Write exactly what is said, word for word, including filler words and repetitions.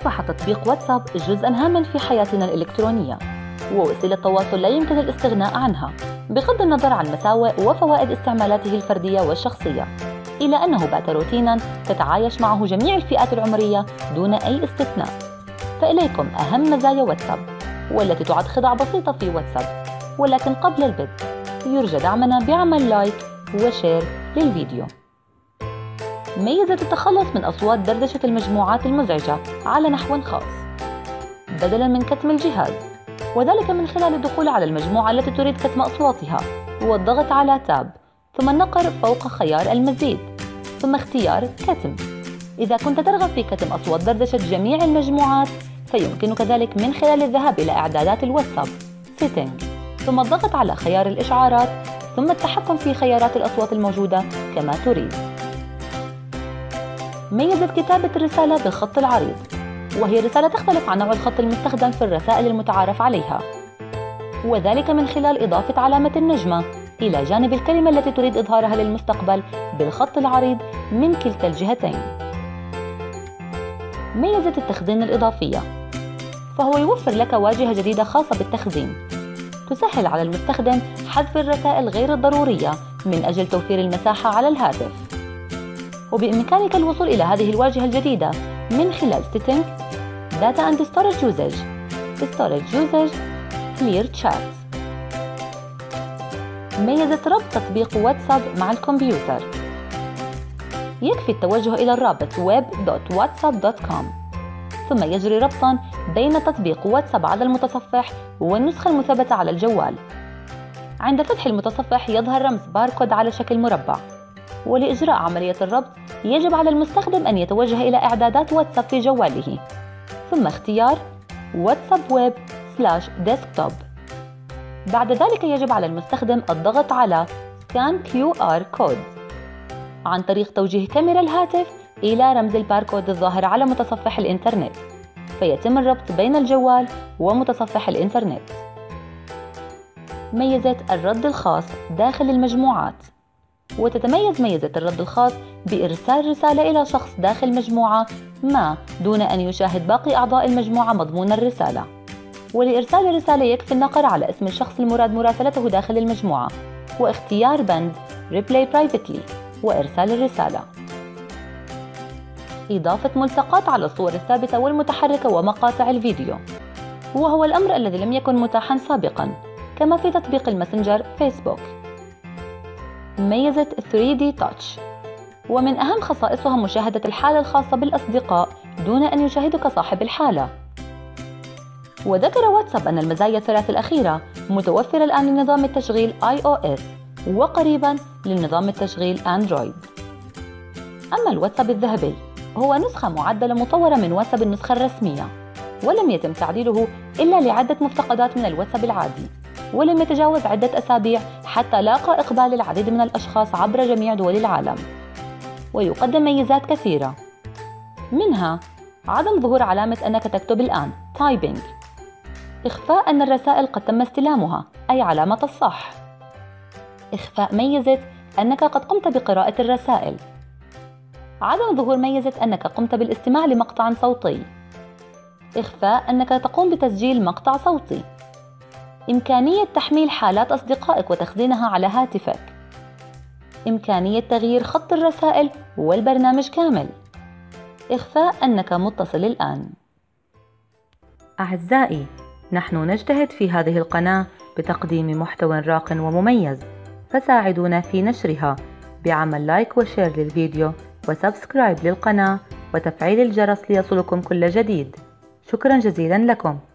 أصبح تطبيق واتساب جزءاً هاماً في حياتنا الإلكترونية، ووسيلة تواصل لا يمكن الاستغناء عنها بغض النظر عن مساوئ وفوائد استعمالاته الفردية والشخصية، إلى أنه بات روتيناً تتعايش معه جميع الفئات العمرية دون أي استثناء. فإليكم أهم مزايا واتساب، والتي تعد خدعة بسيطة في واتساب، ولكن قبل البدء يرجى دعمنا بعمل لايك وشير للفيديو. ميزة التخلص من أصوات دردشة المجموعات المزعجة على نحو خاص بدلاً من كتم الجهاز، وذلك من خلال الدخول على المجموعة التي تريد كتم أصواتها والضغط على تاب، ثم النقر فوق خيار المزيد، ثم اختيار كتم. إذا كنت ترغب في كتم أصوات دردشة جميع المجموعات فيمكنك ذلك من خلال الذهاب إلى إعدادات الواتساب Setting، ثم الضغط على خيار الإشعارات، ثم التحكم في خيارات الأصوات الموجودة كما تريد. ميزة كتابة الرسالة بالخط العريض، وهي رسالة تختلف عن نوع الخط المستخدم في الرسائل المتعارف عليها، وذلك من خلال إضافة علامة النجمة إلى جانب الكلمة التي تريد إظهارها للمستقبل بالخط العريض من كلتا الجهتين. ميزة التخزين الإضافية، فهو يوفر لك واجهة جديدة خاصة بالتخزين تسهل على المستخدم حذف الرسائل غير الضرورية من أجل توفير المساحة على الهاتف، وبإمكانك الوصول إلى هذه الواجهة الجديدة من خلال Setting، Data and Storage Usage، Storage Usage، Clear Chat. ميزة ربط تطبيق واتساب مع الكمبيوتر، يكفي التوجه إلى الرابط ويب دوت واتساب دوت كوم، ثم يجري ربطاً بين تطبيق واتساب على المتصفح والنسخة المثبتة على الجوال. عند فتح المتصفح يظهر رمز باركود على شكل مربع، ولإجراء عملية الربط يجب على المستخدم أن يتوجه إلى إعدادات واتساب في جواله، ثم اختيار واتساب ويب سلاش ديسكتوب. بعد ذلك يجب على المستخدم الضغط على Scan كيو آر Code عن طريق توجيه كاميرا الهاتف إلى رمز الباركود الظاهر على متصفح الإنترنت، فيتم الربط بين الجوال ومتصفح الإنترنت. ميزة الرد الخاص داخل المجموعات، وتتميز ميزة الرد الخاص بإرسال رسالة إلى شخص داخل مجموعة ما دون أن يشاهد باقي أعضاء المجموعة مضمون الرسالة. ولإرسال الرسالة يكفي النقر على اسم الشخص المراد مراسلته داخل المجموعة، واختيار بند Replay Privately وإرسال الرسالة. إضافة ملصقات على الصور الثابتة والمتحركة ومقاطع الفيديو، وهو الأمر الذي لم يكن متاحا سابقا كما في تطبيق الماسنجر فيسبوك. ميزة ثري دي Touch، ومن أهم خصائصها مشاهدة الحالة الخاصة بالأصدقاء دون أن يشاهدك صاحب الحالة. وذكر واتساب أن المزايا الثلاث الأخيرة متوفرة الآن لنظام التشغيل آي أو إس، وقريبا للنظام التشغيل أندرويد. أما الواتساب الذهبي هو نسخة معدلة مطورة من واتساب النسخة الرسمية، ولم يتم تعديله إلا لعدة مفتقدات من الواتساب العادي، ولم يتجاوز عدة أسابيع حتى لاقى إقبال العديد من الأشخاص عبر جميع دول العالم. ويقدم ميزات كثيرة، منها عدم ظهور علامة أنك تكتب الآن Typing، إخفاء أن الرسائل قد تم استلامها أي علامة الصح، إخفاء ميزة أنك قد قمت بقراءة الرسائل، عدم ظهور ميزة أنك قمت بالاستماع لمقطع صوتي، إخفاء أنك تقوم بتسجيل مقطع صوتي، إمكانية تحميل حالات أصدقائك وتخزينها على هاتفك، إمكانية تغيير خط الرسائل والبرنامج كامل، إخفاء أنك متصل الآن. أعزائي، نحن نجتهد في هذه القناة بتقديم محتوى راق ومميز، فساعدونا في نشرها بعمل لايك وشير للفيديو وسبسكرايب للقناة وتفعيل الجرس ليصلكم كل جديد. شكرا جزيلا لكم.